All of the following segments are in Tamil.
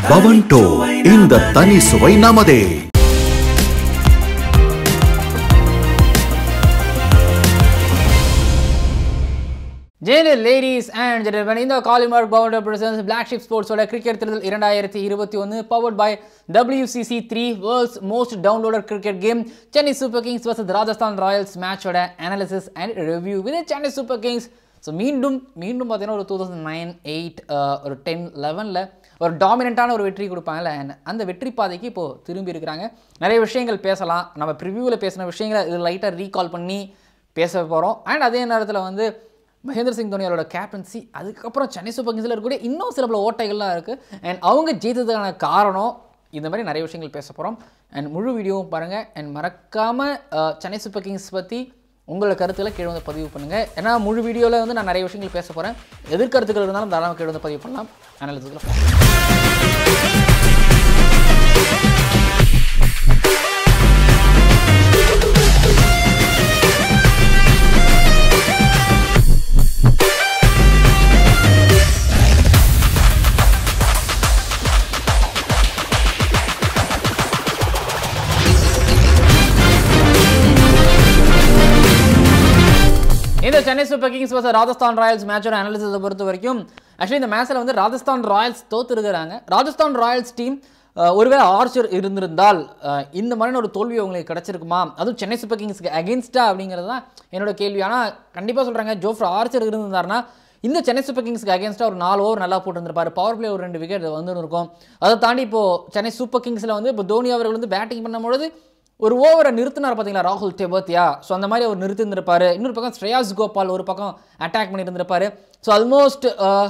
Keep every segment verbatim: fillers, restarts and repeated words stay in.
பவன்டோ இந்த தனி சுவை நமதே. Dear ladies and gentlemen, in the Collimar Bowler presents Blacksheep Sports oda cricket thrill twenty twenty-one powered by W C C three world's most downloaded cricket game Chennai Super Kings versus Rajasthan Royals match oda analysis and review with the Chennai Super Kings. So மீண்டும் மீண்டும் பார்த்தீங்கன்னா ஒரு two thousand nine eight ஒரு ten eleven ல ஒரு டாமினன்ட்டான ஒரு வெற்றி கொடுப்பாங்கல்ல, அந்த வெற்றி பாதைக்கு இப்போது திரும்பி இருக்கிறாங்க. நிறைய விஷயங்கள் பேசலாம். நம்ம ப்ரிவியூவில் பேசின விஷயங்களை இது லைட்டாக ரீகால் பண்ணி பேச போகிறோம். அண்ட் அதே நேரத்தில் வந்து மகேந்திர சிங் தோனியோட கேப்டன்சி, அதுக்கப்புறம் சென்னை சூப்பர் கிங்ஸில் இருக்கக்கூடிய இன்னும் சில பல ஓட்டைகள்லாம் இருக்குது. அண்ட் அவங்க ஜெயித்ததுக்கான காரணம், இந்த மாதிரி நிறைய விஷயங்கள் பேச போகிறோம். அண்ட் முழு வீடியோவும் பாருங்கள். அண்ட் மறக்காமல் சென்னை சூப்பர் கிங்ஸ் பற்றி உங்களோட கருத்துக்களை கீழே வந்து பதிவு பண்ணுங்கள். ஏன்னா முழு வீடியோவில் வந்து நான் நிறைய விஷயங்கள் பேச போகிறேன். எதிர்கருத்துக்கள் இருந்தாலும் தாராளமாக கீழே வந்து பதிவு பண்ணலாம். அனாலிசிஸில் இந்த Chennai Super Kings versus Rajasthan Royals மேட்சோட அனாலிசிஸை பொறுத்த வரைக்கும் ஆக்சுவலி இந்த மேட்ச்சில் வந்து ராஜஸ்தான் ராயல்ஸ் தோத்துருக்கிறாங்க. ராஜஸ்தான் ராயல்ஸ் டீம் ஒருவேளை ஆர்ச்சர் இருந்திருந்தால் இந்த மாதிரியான ஒரு தோல்வி அவங்களுக்கு கிடச்சிருக்குமா, அதுவும் சென்னை சூப்பர் கிங்ஸ்க்கு அகேன்ஸ்டா அப்படிங்கிறது தான் என்னோட கேள்வி. ஆனால் கண்டிப்பாக சொல்கிறாங்க, ஜோஃப்ரா ஆர்ச்சர் இருந்திருந்தாருன்னா இந்த சென்னை சூப்பர் கிங்ஸ்க்கு அகேன்ஸ்டாக ஒரு நாலு ஓவர் நல்லா போட்டுருந்துருப்பார். பவர் பிளே ஒரு ரெண்டு விக்கெட் வந்துன்னு இருக்கும். அதை தாண்டி இப்போது சென்னை சூப்பர் கிங்ஸில் வந்து இப்போ தோனி அவர்கள் வந்து பேட்டிங் பண்ணும்பொழுது ஒரு ஓவரை நிறுத்தினார் பார்த்தீங்களா, ராகுல் டெபத்தியா. ஸோ அந்த மாதிரி அவர் நிறுத்திருந்திருப்பார். இன்னொரு பக்கம் ஸ்ரேயாஸ் கோபால் ஒரு பக்கம் அட்டாக் பண்ணியிருந்திருப்பார். ஸோ ஆல்மோஸ்ட்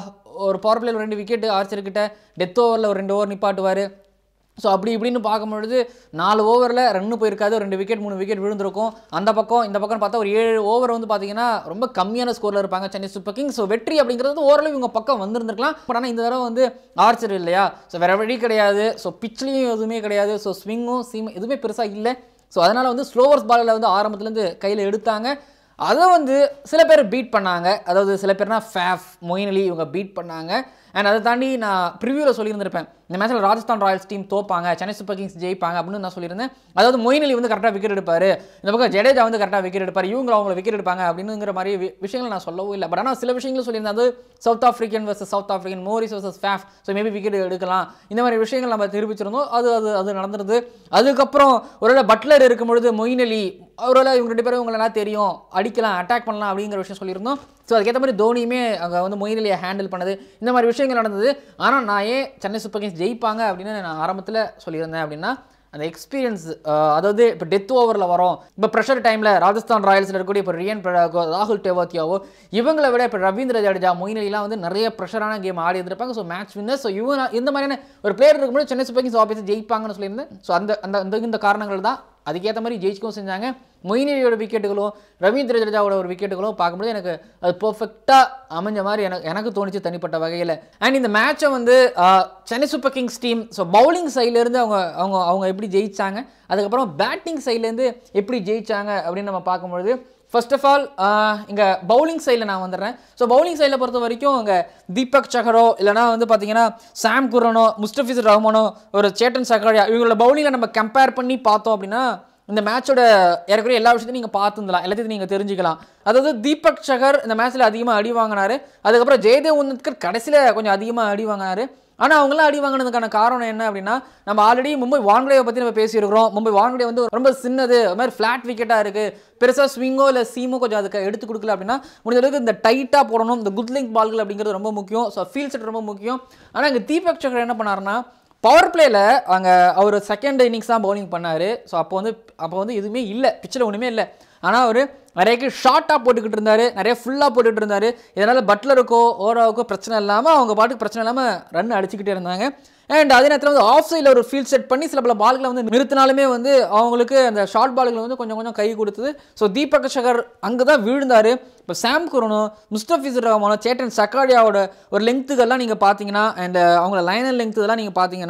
ஒரு பவர் பிளேயில் ரெண்டு விக்கெட்டு, ஆர்ச்சர்கிட்ட டெத் ஓவரில் ஒரு ரெண்டு ஓவர் நிப்பாட்டுவார். ஸோ அப்படி இப்படின்னு பார்க்கும்பொழுது நாலு ஓவரில் ரன்னு போயிருக்காது, ரெண்டு விக்கெட் மூணு விக்கெட் விழுந்திருக்கும். அந்த பக்கம் இந்த பக்கம் பார்த்தா ஒரு ஏழு ஓவர் வந்து பார்த்தீங்கன்னா ரொம்ப கம்மியான ஸ்கோரில் இருப்பாங்க சென்னை சூப்பர் கிங்ஸ். ஸோ வெற்றி அப்படிங்கிறது ஓரளவு இவங்க பக்கம் வந்திருந்துருக்கலாம். பட் ஆனால் இந்த தடவை வந்து ஆர்ச்சர் இல்லையா, ஸோ வேறு வழி கிடையாது. ஸோ பிச்லேயும் எதுவுமே கிடையாது. ஸோ ஸ்விங்கும் சீம் எதுவுமே பெருசாக இல்லை. ஸோ அதனால் வந்து ஸ்லோவர்ஸ் பாலில் வந்து ஆரம்பத்துலேருந்து கையில் எடுத்தாங்க. அதை வந்து சில பேர் பீட் பண்ணாங்க. அதாவது சில பேர்னா ஃபேஃப், மொயின் அலி இவங்க பீட் பண்ணாங்க. அண்ட் அதை தாண்டி நான் ப்ரிவியூவில் சொல்லியிருந்திருப்பேன், இந்த மேட்ச்சில் ராஜஸ்தான் ராயல்ஸ் டீம் தோப்பாங்க, சென்னை சூப்பர் கிங்ஸ் ஜெயிப்பாங்க அப்படின்னு நான் சொல்லியிருந்தேன். அதாவது மொயின் அலி வந்து கரெக்டாக விக்கெட் எடுப்பார், இந்த பக்கம் ஜடேஜா வந்து கரெக்டாக விக்கெட் எடுப்பார், இவங்க அவங்கள விக்கெட் எடுப்பாங்க அப்படிங்கிற மாதிரி விஷயங்கள் நான் சொல்லவும் இல்லை. பட் ஆனால் சில விஷயங்கள் சொல்லியிருந்தேன். அது South African versus South African, Morris versus Faf, so maybe wicket எடுக்கலாம், இந்த மாதிரி விஷயங்கள் நம்ம தெரிவிச்சிருந்தோம். அது அது அது நடந்துருது. அதுக்கப்புறம் ஒருவேளை பட்லர் இருக்கும்பொழுது மொயின் அலி ஒருவேளை இவங்க ரெண்டு பேரும் இவங்களெல்லாம் தெரியும், அடிக்கலாம், அட்டாக் பண்ணலாம் அப்படிங்கிற விஷயம் சொல்லியிருந்தோம். ஸோ அதுக்கேற்ற மாதிரி தோனியுமே அங்கே வந்து மொயின் அலியை ஹேண்டில் பண்ணது, இந்த மாதிரி விஷயங்கள் நடந்தது. ஆனால் நான் ஏன் சென்னை சூப்பர் கிங்ஸ் ஜெயிப்பாங்க அப்படின்னு நான் ஆரம்பத்தில் சொல்லியிருந்தேன் அப்படின்னா, அந்த எக்ஸ்பீரியன்ஸ், அதாவது இப்போ டெத் ஓவரில் வரும், இப்போ ப்ரெஷர் டைமில் ராஜஸ்தான் ராயல்ஸில் இருக்கக்கூடிய இப்போ ரியன் பராகோ, ராகுல் டெவாத்தியாவோ இவங்களை விட இப்போ ரவீந்திர ஜடேஜா, மொயின் அலிலாம் வந்து நிறைய ப்ரெஷரான கேம் ஆடி இருந்திருப்பாங்க. So match winner. ஸோ இவங்க இந்த மாதிரியான ஒரு பிளேயர் இருக்கும்போது சென்னை சூப்பர் கிங்ஸ் ஆஃபீஸ் ஜெயிப்பாங்கன்னு சொல்லியிருந்தேன். ஸோ அந்த அந்த இந்த காரணங்கள் தான் அதுக்கேற்ற மாதிரி ஜெயிச்சுக்கவும் செஞ்சாங்க. மொயின் அலியோட விக்கெட்டுகளும் ரவீந்திர ஜடேஜாவோட ஒரு விக்கெட்டுகளும் பார்க்கும்போது எனக்கு அது பர்ஃபெக்டாக அமைஞ்ச மாதிரி எனக்கு எனக்கு தோணிச்சு தனிப்பட்ட வகையில். அண்ட் இந்த மேட்சை வந்து Chennai Super Kings team so bowling சைட்லேருந்து அவங்க அவங்க அவங்க எப்படி ஜெயிச்சாங்க, அதுக்கப்புறம் பேட்டிங் சைட்லேருந்து எப்படி ஜெயிச்சாங்க அப்படின்னு நம்ம பார்க்கும்பொழுது, ஃபர்ஸ்ட் ஆஃப் ஆல் இங்கே பவுலிங் சைடில் நான் வந்துடுறேன். ஸோ பவுலிங் சைடில் பொறுத்த வரைக்கும் இங்கே தீபக் சஹரோ இல்லைனா வந்து பார்த்தீங்கன்னா சாம் குரனோ, முஸ்டபிசர் ரஹ்மானோ, ஒரு சேட்டன் சக்காரியா, இவங்களோட பவுலிங்கில் நம்ம கம்பேர் பண்ணி பார்த்தோம் அப்படின்னா இந்த மேட்சோட ஏற்கனவே எல்லா விஷயத்தையும் நீங்கள் பார்த்துருந்தலாம், எல்லாத்தையும் நீங்கள் தெரிஞ்சுக்கலாம். அதாவது தீபக் சஹர் இந்த மேட்ச்சில் அதிகமாக அடி வாங்கினார். அதுக்கப்புறம் ஜெயதேவ் உன்னத்கர் கடைசியில் கொஞ்சம் அதிகமாக அடி வாங்கினார். ஆனால் அவங்களாம் அடி வாங்கினதுக்கான காரணம் என்ன அப்படின்னா, நம்ம ஆல்ரெடி மும்பை வான்கடேவை பற்றி நம்ம பேசியிருக்கிறோம். மும்பை வான்கடே வந்து ரொம்ப சின்னது, அது மாதிரி ஃப்ளாட் விக்கெட்டாக இருக்குது, பெருசாக ஸ்விங்கோ இல்லை சீமோ கொஞ்சம் அதுக்கு எடுத்து கொடுக்கல அப்படின்னா முடிஞ்ச அளவுக்கு இந்த டைட்டாக போடணும், இந்த குட் லிங்க் பால்கள் அப்படிங்கிறது ரொம்ப முக்கியம். ஸோ ஃபீல்ட் செட் ரொம்ப முக்கியம். ஆனால் இங்கே தீபக் சஹர் என்ன பண்ணாருன்னா, பவர் பிளேயில் அங்கே அவர் செகண்ட் இன்னிங்ஸ் தான் பவுலிங் பண்ணார். ஸோ அப்போ வந்து அப்போ வந்து எதுவுமே இல்லை, பிச்சில் ஒன்றுமே இல்லை. ஆனால் அவர் நிறைய ஷார்ட்டாக போட்டுக்கிட்டு இருந்தார், நிறைய ஃபுல்லாக போட்டுக்கிட்டு இருந்தார். இதனால் பட்லருக்கோ ஓவராவுக்கோ பிரச்சனை இல்லாமல் அவங்க பாட்டுக்கு பிரச்சனை இல்லாமல் ரன் அடிச்சுக்கிட்டே இருந்தாங்க. அண்ட் அதே நேரத்தில் வந்து ஆஃப் சைடில் ஒரு ஃபீல்ட் செட் பண்ணி சில பல பால்களை வந்து நிறுத்தினாலுமே வந்து அவங்களுக்கு அந்த ஷார்ட் பால்கள் வந்து கொஞ்சம் கொஞ்சம் கை கொடுத்தது. ஸோ தீபக் சஹர் அங்கே தான் வீழ்ந்தார். இப்போ சாம் குரனோ, முஸ்டபிசர் ரஹ்மானோ, சேட்டன் சக்காரியாவோட ஒரு லெங்க்த்துகள்லாம் நீங்கள் பார்த்தீங்கன்னா, அண்ட் அவங்கள லைனர் லெங்க் இதெல்லாம் நீங்கள் பார்த்தீங்கன்னா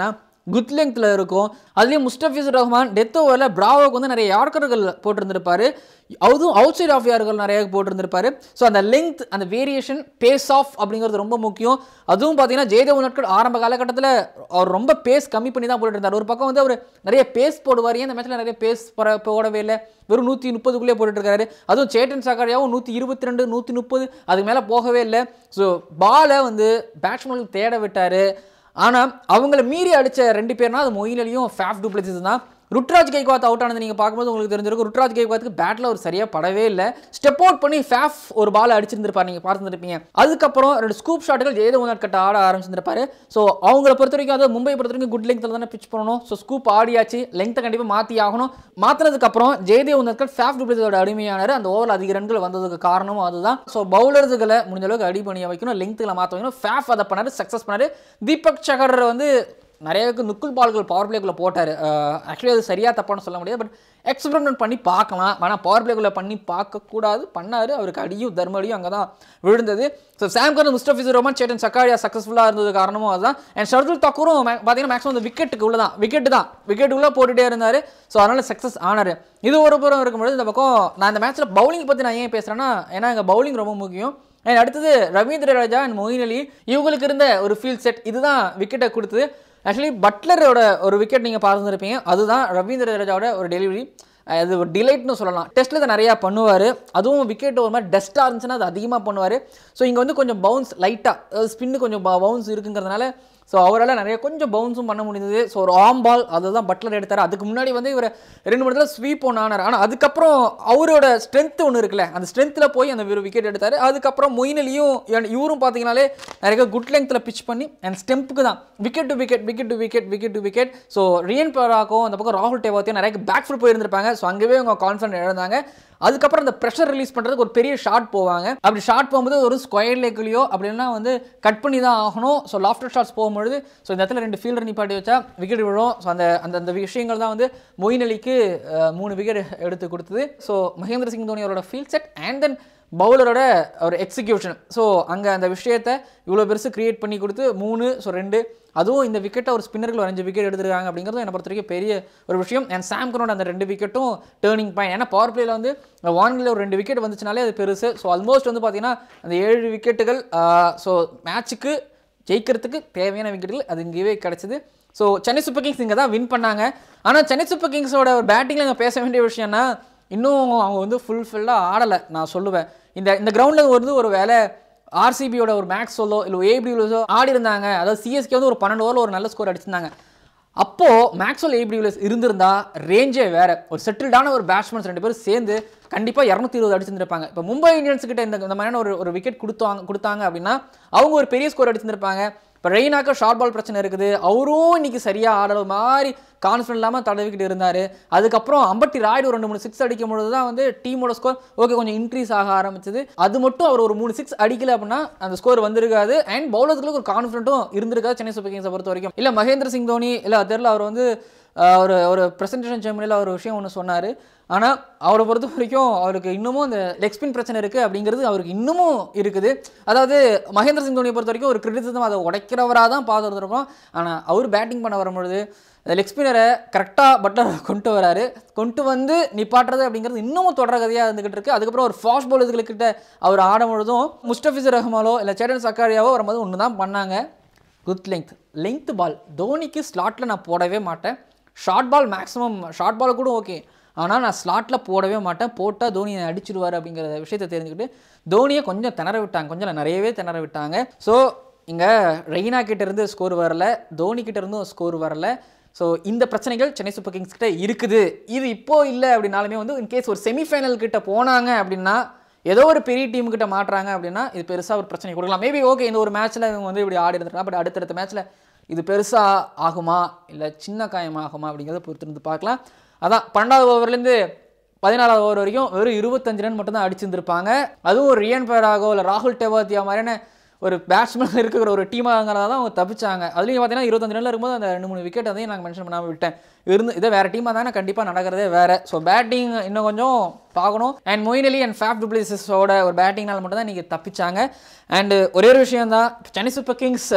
குட் லெங்க்ல இருக்கும். அதுலேயும் முஸ்டபிசர் ரஹ்மான் டெத் ஓவரில் பிராவோக்கு வந்து நிறைய யார்கர்கள் போட்டிருந்திருப்பாரு, அதுவும் அவுட் சைட் ஆஃப் யார்கள் நிறைய போட்டிருந்திருப்பாரு. ஸோ அந்த லெங்க், அந்த வேரியேஷன், பேஸ் ஆஃப் அப்படிங்கிறது ரொம்ப முக்கியம். அதுவும் பார்த்தீங்கன்னா ஜெயதேவ் உனட்கட் ஆரம்ப காலகட்டத்தில் அவர் ரொம்ப பேஸ் கம்மி பண்ணி தான் போட்டுட்டு இருந்தார். ஒரு பக்கம் வந்து அவர் நிறைய பேஸ் போடுவார், இந்த மேட்ச்சில் நிறைய பேஸ் போடவே இல்லை, வெறும் நூற்றி முப்பதுக்குள்ளே போட்டுட்டு இருக்காரு. அதுவும் சேட்டன் சக்காரியாவும் நூற்றி இருபத்தி ரெண்டு நூற்றி முப்பது அதுக்கு மேலே போகவே இல்லை. ஸோ பாலை வந்து பேட்ஸ்மேனுக்கு தேட விட்டார். ஆனால் அவங்கள மீறி அடித்த ரெண்டு பேர்னா அது மொயின் அலியும் ஃபேஃப் டு பிளேசிஸ் தான். ருத்ராஜ் கைக்வாத் அவுட் ஆனது நீங்கள் பார்க்கும்போது உங்களுக்கு தெரிஞ்சிருக்கும். ருத்ராஜ் கைக்வாத்துக்கு பேட்டில் ஒரு சரியாக படவே இல்லை. ஸ்டெப் அவுட் பண்ணி ஃபேஃப் ஒரு பால் அடிச்சிருந்திருப்பார், நீங்கள் பார்த்துருப்பீங்க. அதுக்கப்புறம் ரெண்டு ஸ்கூப் ஷாட்டுகள் ஜெயதேவ் உனட்கட் ஆட ஆரம்பிச்சிருப்பாரு. ஸோ அவங்கள பொறுத்த வரைக்கும், அதை மும்பை பொறுத்த வரைக்கும் குட் லெங்க்ல தானே பிச் பண்ணணும். ஸோ ஸ்கூப் ஆடியாச்சு, லெங்க்த்தை கண்டிப்பாக மாற்றி ஆகணும். மாற்றினதுக்கப்புறம் ஜெயதேவ் உனட்கட் ஃபேஃப் டு பிளேசிஸோட அடிமையானார். அந்த ஓவரில் அதிக ரன்கள் வந்ததுக்கு காரணமும் அதுதான். ஸோ பவுலர்ஸுகளை முடிஞ்ச அளவுக்கு அடி பண்ணி வைக்கணும், லெங்க்த்தில் மாற்ற வைக்கணும். ஃபேஃப் அதை பண்ணார், சக்ஸஸ் பண்ணார். தீபக் சகர் வந்து நிறையவுக்கு நுக்குள் பால்கள் பவர் பிளேக்குள்ளே போட்டார். ஆக்சுவலி அது சரியாக தப்பான்னு சொல்ல முடியாது, பட் எக்ஸ்பெரிமெண்ட் பண்ணி பார்க்கலாம். ஆனால் பவர் பிளேக்குள்ளே பண்ணி பார்க்கக்கூடாது, பண்ணார். அவருக்கு அடியும் தர்மடியும் அங்கே தான் விழுந்தது. So Sam Curran, Mustafizur Rahman, Chetan Sakariya சக்ஸஸ்ஃபுல்லாக இருந்தது காரணமும் அதுதான். அண்ட் ஷர்துல் தாக்கூரும் பார்த்தீங்கன்னா மேக்ஸிமம் அந்த விக்கெட்டுக்கு உள்ள தான் விக்கெட்டு தான் விக்கெட்டுக்குள்ளே போட்டுகிட்டே இருந்தார். ஸோ அதனால் சக்ஸஸ் ஆனார். இது ஒரு புறம் இருக்கும்போது இந்த பக்கம் நான் இந்த மேட்ச்சில் பவுலிங் பற்றி நான் ஏன் பேசுகிறேன்னா, ஏன்னா எங்கள் பவுலிங் ரொம்ப முக்கியம். அண்ட் அடுத்தது Ravindra Raja and Moeen Ali இவங்களுக்கு இருந்த ஒரு ஃபீல்ட் செட் இதுதான் விக்கெட்டை கொடுத்தது. ஆக்சுவலி பட்லரோட ஒரு விக்கெட் நீங்கள் பார்த்துருப்பீங்க, அதுதான் ரவீந்திர ராஜாவோட ஒரு டெலிவரி. அது ஒரு டிலைட்னு சொல்லலாம். டெஸ்ட்டில் இதை நிறையா பண்ணுவார். அதுவும் விக்கெட் ஒரு மாதிரி டஸ்ட்டாக இருந்துச்சுன்னா அது அதிகமாக பண்ணுவார். ஸோ இங்கே வந்து கொஞ்சம் பவுன்ஸ் லைட்டாக ஸ்பின்னு கொஞ்சம் பவுன்ஸ் இருக்குங்கிறதுனால ஸோ அவரால் நிறைய கொஞ்சம் பவுன்ஸும் பண்ண முடிஞ்சது. ஸோ ஒரு ஆம் பால் அதுதான் பட்லர் எடுத்தார். அதுக்கு முன்னாடி வந்து இவர் ரெண்டு மூணு இடத்துல ஸ்வீப் ஒன்று ஆனார். ஆனால் அதுக்கப்புறம் அவரோட ஸ்ட்ரென்த் ஒன்று இருக்குல்ல, அந்த ஸ்ட்ரென்த்தில் போய் அந்த ஒரு விக்கெட் எடுத்தார். அதுக்கப்புறம் மொயின் அலியும் இவரும் பார்த்தீங்கனாலே நிறைய குட் லெங்க்த்தில் பிச் பண்ணி அண்ட் ஸ்டெம்புக்கு தான் wicket to wicket wicket to wicket wicket to wicket. So Riyan பராக்கும் அந்த பக்கம் ராகுல் டேவாத்தையும் நிறைய பேக் ஃபுட் போயிருந்திருப்பாங்க. ஸோ அங்கேயே அவங்க கான்ஃபிடன்ட் இழந்தாங்க. அதுக்கப்புறம் அந்த ப்ரெஷர் ரிலீஸ் பண்ணுறதுக்கு ஒரு பெரிய ஷாட் போவாங்க. அப்படி ஷாட் போகும்போது ஒரு ஸ்கொயர் லேக்குலையோ அப்படின்னா வந்து கட் பண்ணி தான் ஆகணும். ஸோ லாஃப்டர் ஷாட்ஸ் போகும்பொழுது ஸோ இந்த இடத்துல ரெண்டு ஃபீல்டர் நிப்பாட்டி வச்சா விக்கெட் விழும். ஸோ அந்த அந்த அந்த விஷயங்கள் தான் வந்து மொயின் அலிக்கு மூணு விக்கெட் எடுத்து கொடுத்தது. ஸோ மகேந்திர சிங் தோனி அவரோட ஃபீல்ட் செட் அண்ட் தென் பவுலரோட ஒரு எக்ஸிக்யூஷன். ஸோ அங்கே அந்த விஷயத்தை இவ்வளோ பெருசு கிரியேட் பண்ணி கொடுத்து மூணு ஸோ ரெண்டு அதுவும் இந்த விக்கெட்டை ஒரு ஸ்பின்னர்கள் ஒரு அஞ்சு விக்கெட் எடுத்துருக்காங்க அப்படிங்கிறது என்னை பொறுத்த வரைக்கும் பெரிய ஒரு விஷயம். அண்ட் சாம் கரனோட அந்த ரெண்டு விக்கெட்டும் டேர்னிங் பாயிண்ட். ஏன்னா பவர் பிளேயில் வந்து வான்கில் ஒரு ரெண்டு விக்கெட் வந்துச்சுனாலே அது பெருசு. ஸோ ஆல்மோஸ்ட் வந்து பார்த்தீங்கன்னா அந்த ஏழு விக்கெட்டுகள் ஸோ மேட்சுக்கு ஜெயிக்கிறதுக்கு தேவையான விக்கெட்டுகள் அது இங்கேயே கிடச்சிது. ஸோ சென்னை சூப்பர் கிங்ஸ் இங்கே தான் வின் பண்ணாங்க. ஆனால் சென்னை சூப்பர் கிங்ஸோட ஒரு பேட்டிங்கில் இங்கே பேச வேண்டிய விஷயம்னா இன்னும் அவங்க வந்து ஃபுல்ஃபில்லாக ஆடலை நான் சொல்லுவேன். இந்த இந்த கிரவுண்டில் வந்து ஒரு வேலை ஆர்சிபியோட ஒரு மேக்ஸ் சொல்லோ இல்லை ஏபிடியூலஸோ ஆடி இருந்தாங்க. அதாவது சிஎஸ்கே வந்து ஒரு பன்னெண்டு ஓவரில் ஒரு நல்ல ஸ்கோர் அடிச்சிருந்தாங்க. அப்போது மேக்ஸ்வெல் ஏபிடியூலஸ் இருந்திருந்தா ரேஞ்சே வேறு. ஒரு செட்டில்டான ஒரு பேட்ஸ்மேன்ஸ் ரெண்டு பேரும் சேர்ந்து கண்டிப்பாக இரநூத்தி இருபது அடிச்சிருந்திருப்பாங்க. இப்போ மும்பை இந்தியன்ஸ் கிட்ட இந்த இந்த மாதிரியான ஒரு ஒரு விக்கெட் கொடுத்தாங்க கொடுத்தாங்க அப்படின்னா அவங்க ஒரு பெரிய ஸ்கோர் அடிச்சிருந்திருப்பாங்க. இப்போ ரெய்னாக்கு ஷார்ட் பால் பிரச்சனை இருக்குது, அவரும் இன்னைக்கு சரியாக ஆடுற மாதிரி கான்ஃபிடன்ட் இல்லாமல் தடவிக்கிட்டு இருந்தார். அதுக்கப்புறம் அம்பட்டி ராய்டு ஒரு ரெண்டு மூணு சிக்ஸ் அடிக்கும் பொழுது தான் வந்து டீமோட ஸ்கோர் ஓகே கொஞ்சம் இன்க்ரீஸ் ஆக ஆரம்பிச்சது. அது மட்டும் அவர் ஒரு மூணு சிக்ஸ் அடிக்கல அப்படின்னா அந்த ஸ்கோர் வந்திருக்காது. அண்ட் பவுலர்களுக்கு ஒரு கான்ஃபிடென்ட்டும் இருந்திருக்காது சென்னை சூப்பர் கிங்ஸை பொறுத்த வரைக்கும். இல்லை மகேந்திர சிங் தோனி இல்லை தெரியல அவர் வந்து ஒரு ஒரு ப்ரெசன்டேஷன் செரமனியில் ஒரு விஷயம் ஒன்று சொன்னார். ஆனால் அவரை பொறுத்த வரைக்கும் அவருக்கு இன்னமும் அந்த லெக் ஸ்பின் பிரச்சனை இருக்குது அப்படிங்கிறது அவருக்கு இன்னமும் இருக்குது. அதாவது மகேந்திர சிங் தோனியை பொறுத்த வரைக்கும் ஒரு கிரிட்டிசிசம் அதை உடைக்கிறவராக தான் பார்த்துருக்கோம். ஆனால் அவர் பேட்டிங் பண்ண வரும்பொழுது லெக் ஸ்பின்னரை கரெக்டாக பட்லர் கொண்டு வராரு. கொண்டு வந்து நிப்பாட்டுறது அப்படிங்கிறது இன்னமும் தொடர கதையாக இருந்துகிட்டு இருக்குது. அதுக்கப்புறம் ஒரு ஃபாஸ்ட் பவுலர்ஸ்கிட்ட அவர் ஆடும் பொழுதும் முஸ்டபிசர் ரஹ்மானோ இல்லை சேட்டன் சக்காரியாவோ வரும்போது ஒன்று தான் பண்ணாங்க, குட் லெங்க் லெங்க் பால். தோனிக்கு ஸ்லாட்டில் நான் போடவே மாட்டேன். Short ball maximum short ball கூட ஓகே, ஆனால் நான் ஸ்லாட்டில் போடவே மாட்டேன். போட்டால் தோனியை அடிச்சிடுவார் அப்படிங்கிற விஷயத்தை தெரிஞ்சுக்கிட்டு தோனியை கொஞ்சம் திணற விட்டாங்க, கொஞ்சம் நிறையவே திணற விட்டாங்க. ஸோ இங்கே ரெய்னா கிட்டேருந்து ஸ்கோர் வரல, தோனி கிட்டேருந்தும் ஸ்கோர் வரல. ஸோ இந்த பிரச்சனைகள் சென்னை சூப்பர் கிங்ஸ் கிட்ட இருக்குது. இது இப்போது இல்லை அப்படின்னாலுமே வந்து இன்கேஸ் ஒரு செமிஃபைனல் கிட்ட போனாங்க அப்படின்னா ஏதோ ஒரு பெரிய டீம் கிட்ட மாட்டுறாங்க அப்படின்னா இது பெருசாக ஒரு பிரச்சனை கொடுக்கலாம். மேபி ஓகே இந்த ஒரு மேட்ச்சில் இவங்க வந்து இப்படி ஆடி இருந்திருக்காங்க, பட் அடுத்தடுத்த மேட்ச்சில் இது பெருசாக ஆகுமா இல்லை சின்ன காயம் ஆகுமா அப்படிங்கிறத பொறுத்திருந்து பார்க்கலாம். அதான் பன்னெண்டாவது ஓவர்லேருந்து பதினாலாவது ஓவர் வரைக்கும் வெறும் இருபத்தஞ்சு ரன் மட்டும் தான் அடிச்சிருந்துருப்பாங்க. அதுவும் ஒரு ரியன் பராகோ இல்லை ராகுல் டெவாத்தியா மாதிரியான ஒரு பேட்ஸ்மேன் இருக்கிற ஒரு டீமாங்கிறதா தான் அவங்க தப்பிச்சாங்க. அதுலேயும் பார்த்தீங்கன்னா இருபத்தஞ்சு ரனில் இருக்கும்போது அந்த ரெண்டு மூணு விக்கெட் அதையும் நாங்கள் மென்ஷன் பண்ணாமல் விட்டேன். இருந்து இதே வேறு டீமாக தானே கண்டிப்பாக நடக்கிறதே வேறு. ஸோ பேட்டிங் இன்னும் கொஞ்சம் பார்க்கணும். And Moeen Ali and Faf du பிளேசிஸோட ஒரு பேட்டிங்னால் மட்டும் தான் இன்றைக்கி தப்பிச்சாங்க. அண்டு ஒரே ஒரு விஷயம் தான், சென்னை சூப்பர் கிங்ஸ்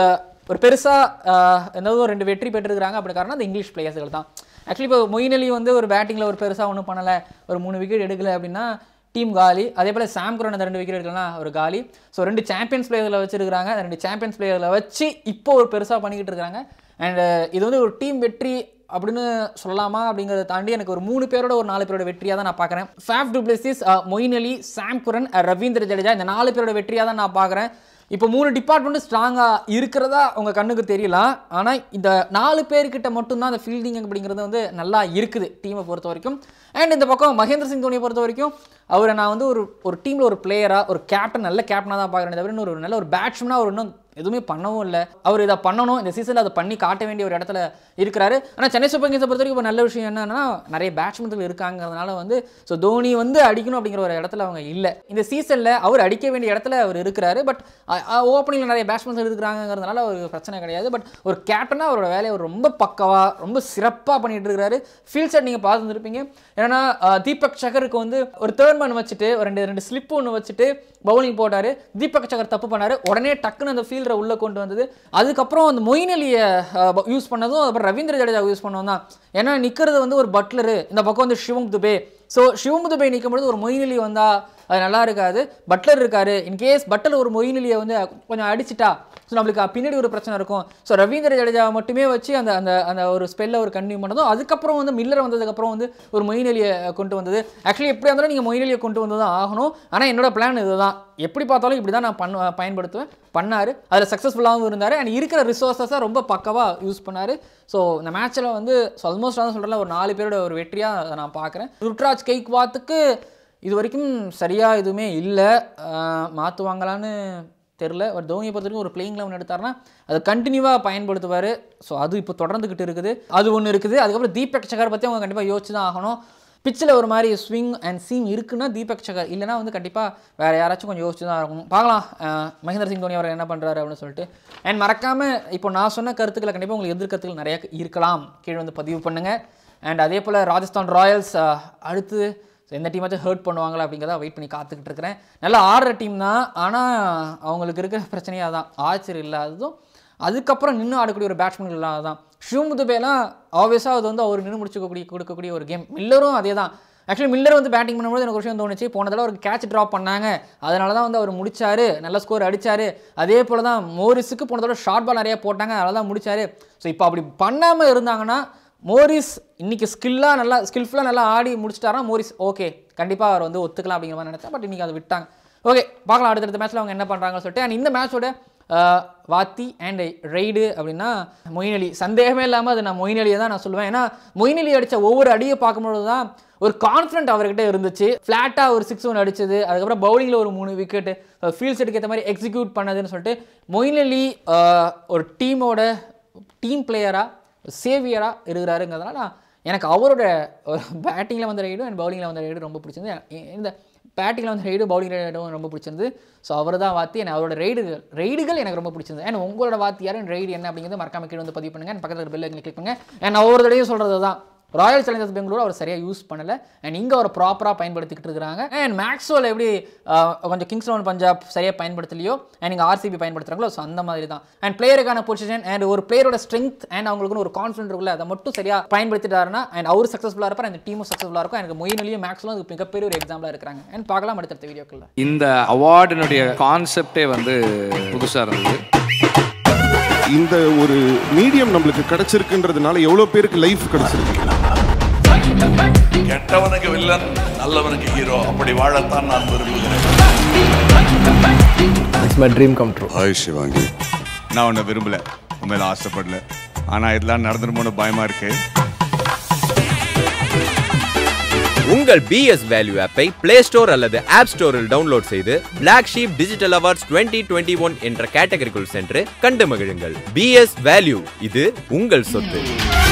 ஒரு பெருசாக ஏதாவது ஒரு ரெண்டு வெற்றி பெற்றிருக்காங்க அப்படி காரணம் அந்த இங்கிலீஷ் பிளேயர்ஸ்கள் தான். ஆக்சுவலி இப்போ மொயின் அலி வந்து ஒரு பேட்டிங்கில் ஒரு பெருசாக ஒன்றும் பண்ணலை, ஒரு மூணு விக்கெட் எடுக்கலை அப்படின்னா டீம் காலி. அதே போல் சாம் குரன் அந்த ரெண்டு விக்கெட் எடுக்கலாம் ஒரு காலி. ஸோ ரெண்டு சாம்பியன்ஸ் பிளேயர்களை வச்சிருக்காங்க, ரெண்டு சாம்பியன்ஸ் பிளேயர்களை வச்சு இப்போ ஒரு பெருசாக பண்ணிக்கிட்டு இருக்காங்க. அண்ட் இது வந்து ஒரு டீம் வெற்றி அப்படின்னு சொல்லலாமா அப்படிங்கிறத தாண்டி எனக்கு ஒரு மூணு பேரோட ஒரு நாலு பேரோட வெற்றியாக தான் நான் பார்க்குறேன். Faf du Plessis, Moeen Ali, Sam Curran, Ravindra Jadeja இந்த நாலு பேரோட வெற்றியாக தான் நான் பார்க்குறேன். இப்போ மூணு டிபார்ட்மெண்ட்டு ஸ்ட்ராங்காக இருக்கிறதா உங்கள் கண்ணுக்கு தெரியலாம். ஆனால் இந்த நாலு பேர்கிட்ட மட்டும்தான் அந்த ஃபீல்டிங் அப்படிங்கிறது வந்து நல்லா இருக்குது டீமை பொறுத்த வரைக்கும். அண்ட் இந்த பக்கம் மகேந்திர சிங் தோனியை பொறுத்த வரைக்கும் அவரை நான் வந்து ஒரு ஒரு டீமில் ஒரு பிளேயராக ஒரு கேப்டன் நல்ல கேப்டனாக தான் பார்க்குறேன். தவிர இன்னும் ஒரு நல்ல ஒரு பேட்ஸ்மேனாக ஒரு இன்னும் எதுவுமே பண்ணவும் இல்லை. அவர் இதை பண்ணணும், இந்த சீசனில் அதை பண்ணி காட்ட வேண்டிய ஒரு இடத்துல இருக்கிறாரு. ஆனால் சென்னை சூப்பர் கிங்ஸை பொறுத்த வரைக்கும் இப்போ நல்ல விஷயம் என்னன்னா நிறைய பேட்ஸ்மேன்கள் இருக்காங்கிறதுனால வந்து ஸோ தோனி வந்து அடிக்கணும் அப்படிங்கிற ஒரு இடத்துல அவங்க இல்லை. இந்த சீசனில் அவர் அடிக்க வேண்டிய இடத்துல அவர் இருக்கிறாரு. பட் ஓப்பனிங்கில் நிறைய பேட்ஸ்மேன்ஸ் இருக்கிறாங்கிறதுனால ஒரு பிரச்சனை கிடையாது. பட் ஒரு கேப்டனாக அவரோட வேலையை அவர் ரொம்ப பக்கவாக ரொம்ப சிறப்பாக பண்ணிட்டு இருக்கிறாரு. ஃபீல்ட் செட் நீங்கள் பார்த்துருப்பீங்க. ஏன்னா தீபக் சகருக்கு வந்து ஒரு தேர்ட் மேன் வச்சுட்டு ஒரு ரெண்டு ரெண்டு ஸ்லிப் ஒன்று வச்சுட்டு பவுலிங் போட்டார். தீபக் சகர் தப்பு பண்ணார், உடனே டக்குன்னு அந்த ஃபீல்டரை உள்ளே கொண்டு வந்தது. அதுக்கப்புறம் அந்த மொயின் அலியை யூஸ் பண்ணதும் அப்புறம் ரவீந்திர ஜடேஜா யூஸ் பண்ணதும் தான். ஏன்னா நிற்கிறது வந்து ஒரு பட்லரு, இந்த பக்கம் வந்து சிவம் துபே. ஸோ சிவம் துபே நிற்கும் பொழுது ஒரு மொயின் அலி வந்தால் அது நல்லா இருக்காது. பட்லர் இருக்காரு, இன்கேஸ் பட்லர் ஒரு மொயின் அலியை வந்து கொஞ்சம் அடிச்சிட்டா ஸோ நம்மளுக்கு பின்னாடி ஒரு பிரச்சனை இருக்கும். ஸோ ரவீந்திர ஜடேஜா மட்டுமே வச்சு அந்த அந்த அந்த ஒரு ஸ்பெல்லை ஒரு கண்டினியூ பண்ணதும் அதுக்கப்புறம் வந்து மில்லர் வந்ததுக்கப்புறம் வந்து ஒரு மொயின் அலியை கொண்டு வந்தது. ஆக்சுவலி எப்படி இருந்தாலும் நீங்கள் மொயின் அலியை கொண்டு வந்து தான் ஆகணும். ஆனால் என்னோட பிளான் இதுதான், எப்படி பார்த்தாலும் இப்படி தான் நான் பண்ண பயன்படுத்துவேன். பண்ணார், அதில் சக்ஸஸ்ஃபுல்லாகவும் இருந்தார். அண்ட் இருக்கிற ரிசோர்ஸஸை ரொம்ப பக்கவாக யூஸ் பண்ணார். ஸோ இந்த மேட்ச்சில் வந்து ஆல்மோஸ்ட் வந்து சொல்கிறேன் ஒரு நாலு பேரோட ஒரு வெற்றியாக அதை நான் பார்க்குறேன். ருத்ராஜ் கெய்க்வாத்துக்கு இது வரைக்கும் சரியாக எதுவுமே இல்லை, மாற்றுவாங்களான்னு தெரில. ஒரு தோனியை பொறுத்த வரைக்கும் ஒரு பிளேயிங் லெவன் எடுத்தார்னா அதை கண்டினியூவாக பயன்படுத்துவார். ஸோ அது இப்போ தொடர்ந்துக்கிட்டு இருக்குது, அது ஒன்று இருக்குது. அதுக்கப்புறம் தீபக் சகர் பற்றி அவங்க கண்டிப்பாக யோசிச்சு தான் ஆகணும். பிச்சில் ஒரு மாதிரி ஸ்விங் அண்ட் சீம் இருக்குன்னா தீபக் சகர், இல்லைனா வந்து கண்டிப்பாக வேறு யாராச்சும் கொஞ்சம் யோசிச்சு தான் இருக்கணும். பார்க்கலாம் மகேந்திர சிங் தோனி அவர் என்ன பண்ணுறாரு அப்படின்னு சொல்லிட்டு. அண்ட் மறக்காமல் இப்போ நான் சொன்ன கருத்துக்களை கண்டிப்பாக உங்களுக்கு எதிர்கருத்துக்கள் நிறையா இருக்கலாம், கீழே வந்து பதிவு பண்ணுங்கள். அண்ட் அதே போல் ராஜஸ்தான் ராயல்ஸ் அடுத்து எந்த டீமாச்சும் ஹர்ட் பண்ணுவாங்களா அப்படிங்கிறத வெயிட் பண்ணி காத்துக்கிட்டு இருக்கிறேன். நல்லா ஆடுற டீம் தான், ஆனால் அவங்களுக்கு இருக்கிற பிரச்சனையாக தான் ஆச்சரியம் இல்லாததும் அதுக்கப்புறம் நின்று ஆடக்கூடிய ஒரு பேட்ஸ்மேன் இல்லாத தான். ஷிவம் துபேலாம் ஆப்வியஸாக அது வந்து அவர் நின்று முடிச்சுக்கக்கூடிய கொடுக்கக்கூடிய ஒரு கேம். மில்லரும் அதே தான். ஆக்சுவலி மில்லர் வந்து பேட்டிங் பண்ணும்போது எனக்கு ஒரு விஷயம் தோணுச்சு, போனதில் ஒரு கேட்ச் ட்ராப் பண்ணாங்க, அதனால தான் வந்து அவர் முடிச்சார், நல்ல ஸ்கோர் அடித்தார். அதே போல் தான் மோரிஸுக்கு போனதோட ஷார்ட் பால் நிறையா போட்டாங்க, அதனால தான் முடிச்சார். ஸோ இப்போ அப்படி பண்ணாமல் இருந்தாங்கன்னா மோரிஸ் இன்றைக்கி ஸ்கில்லாக நல்லா ஸ்கில்ஃபுல்லாக நல்லா ஆடி முடிச்சிட்டாரா மோரிஸ் ஓகே கண்டிப்பாக அவர் வந்து ஒத்துக்கலாம் அப்படிங்கிற மாதிரி நினச்சேன். பட் இன்றைக்கி அதை விட்டாங்க. ஓகே பார்க்கலாம் அடுத்தடுத்த மேட்ச்சில் அவங்க என்ன பண்ணுறாங்கன்னு சொல்லிட்டு. அண்ட் இந்த மேட்சோட வாத்தி அண்ட் ரெய்டு அப்படின்னா மொயின் அலி, சந்தேகமே இல்லாமல் அது நான் மொயின் அலியை தான் நான் சொல்லுவேன். ஏன்னா மொயின் அலி அடித்த ஒவ்வொரு அடியை பார்க்கும்பொழுது தான் ஒரு கான்ஃபிடென்ட் அவர்கிட்ட இருந்துச்சு. ஃப்ளாட்டாக ஒரு சிக்ஸ் ஒன்று அடிச்சது, அதுக்கப்புறம் பவுலிங்கில் ஒரு மூணு விக்கெட்டு, ஃபீல்ட் செட்டுக்கு ஏற்ற மாதிரி எக்ஸிக்யூட் பண்ணதுன்னு சொல்லிட்டு மொயின் அலி ஒரு டீமோட டீம் பிளேயராக சேவியராக இருக்கிறாருங்கிறதுனால எனக்கு அவரோட பேட்டிங்கில் வந்த ரைடும் அண்ட் பவுலிங்கில் வந்த ரைடும் ரொம்ப பிடிச்சிருந்து. இந்த பேட்டிங்கில் வந்து ரைடு பவுலிங் ரைடும் ரொம்ப பிடிச்சிருந்து. ஸோ அவர் தான் வாத்தி, எனக்கு அவரோட ரைடுகள் ரைடுகள் எனக்கு ரொம்ப பிடிச்சிருந்து. அண்ட் உங்களோட வாத்தி யாரும் ரைடு என்ன அப்படிங்கிறது மறக்காம கீழே வந்து பதிவு பண்ணுங்கள். பக்கத்தில் பெல் ஐக்கனை கிளிக் பண்ணுங்கள். அண்ட் ஒவ்வொரு தடையும் சொல்கிறது தான் ராயல் சேலஞ்சர்ஸ் பெங்களூர் அவர் சரியாக யூஸ் பண்ணலை அண்ட் இங்கே அவர் ப்ராப்பராக பயன்படுத்திக்கிட்டு இருக்கிறாங்க. அண்ட் மேக்ஸ்வெல் எப்படி கொஞ்சம் கிங்ஸ் லெவன் பஞ்சாப் சரியாக பயன்படுத்தலையோ அண்ட் இங்கே ஆர்சிபி பயன்படுத்துகிறாங்களோ ஸோ அந்த மாதிரி தான். அண்ட் பிளேயருக்கான பொசிஷன் அண்ட் ஒரு பிளேயரோட ஸ்ட்ரென்த் அண்ட் அவங்களுக்குன்னு ஒரு கான்ஃபிடென்ட் இருக்குல்ல, அதை மட்டும் சரியாக பயன்படுத்திட்டாருன்னா அண்ட் அவர் சக்ஸஸ்ஃபுல்லாக இருப்பார், அந்த டீமும் சக்ஸஸ்ஃபுல்லாக இருக்கும். எனக்கு மொயின் அலியும் மேக்ஸ்வெலும் அது மிகப்பெரிய ஒரு எக்ஸாம்பிளாக இருக்கிறாங்க. அண்ட் பார்க்கலாம் அடுத்தடுத்த வீடியோக்களில். இந்த அவார்டினுடைய கான்செப்டே வந்து புதுசாக இருந்தது. இந்த ஒரு மீடியம் நம்மளுக்கு கிடைச்சிருக்குன்றதுனால எவ்வளோ பேருக்கு லைஃப் கிடைச்சிருக்கு. கெட்டவனுக்கு வில்லன், நல்லவனுக்கு ஹீரோ, அப்படி வாழத்தான் நான் விரும்புகிறேன். It's my dream come true. Hi Shivangi, நான் உன்னை விரும்பல, உண்மையில ஆசைப்படல, ஆனால் இதெல்லாம் நடந்துருமோன்னு பயமா இருக்கு. உங்கள் B S Value ஆப்பை Play Store அல்லது App Storeல் டவுன்லோட் செய்து Blacksheep Digital Awards twenty twenty-one என்ற கேட்டகரிக்குள் சென்று கண்டு மகிழுங்கள். B S Value, இது உங்கள் சொத்து.